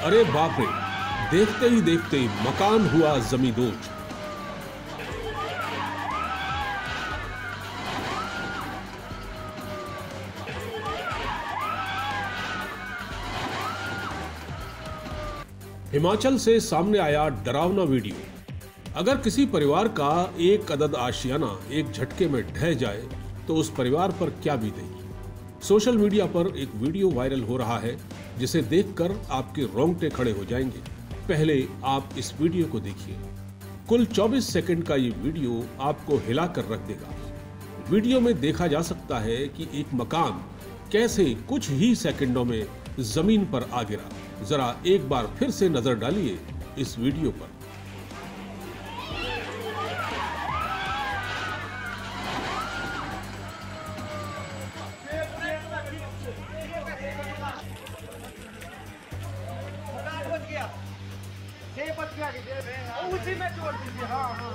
अरे बाप रे, देखते ही देखते मकान हुआ जमींदोज। हिमाचल से सामने आया डरावना वीडियो। अगर किसी परिवार का एक अदद आशियाना एक झटके में ढह जाए तो उस परिवार पर क्या बीतेगी। सोशल मीडिया पर एक वीडियो वायरल हो रहा है जिसे देखकर आपके रोंगटे खड़े हो जाएंगे। पहले आप इस वीडियो को देखिए। कुल 24 सेकंड का ये वीडियो आपको हिला कर रख देगा। वीडियो में देखा जा सकता है कि एक मकान कैसे कुछ ही सेकंडों में जमीन पर आ गिरा। जरा एक बार फिर से नजर डालिए इस वीडियो पर। उसी में छोड़ दीजिए। हाँ हाँ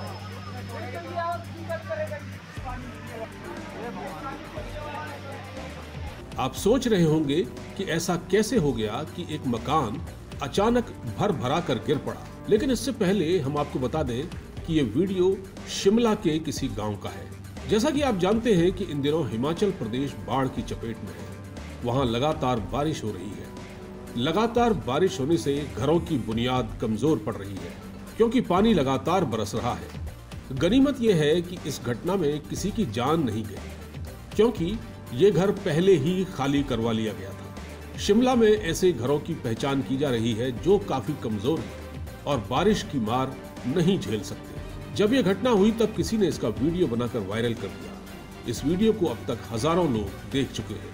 आप सोच रहे होंगे कि ऐसा कैसे हो गया कि एक मकान अचानक भर भरा कर गिर पड़ा। लेकिन इससे पहले हम आपको बता दें कि ये वीडियो शिमला के किसी गांव का है। जैसा कि आप जानते हैं कि इन दिनों हिमाचल प्रदेश बाढ़ की चपेट में है। वहां लगातार बारिश हो रही है। लगातार बारिश होने से घरों की बुनियाद कमजोर पड़ रही है क्योंकि पानी लगातार बरस रहा है। गनीमत यह है कि इस घटना में किसी की जान नहीं गई क्योंकि ये घर पहले ही खाली करवा लिया गया था। शिमला में ऐसे घरों की पहचान की जा रही है जो काफी कमजोर है और बारिश की मार नहीं झेल सकते। जब यह घटना हुई तब किसी ने इसका वीडियो बनाकर वायरल कर दिया। इस वीडियो को अब तक हजारों लोग देख चुके हैं।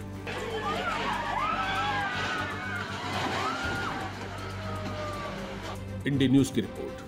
इंडिया न्यूज की रिपोर्ट।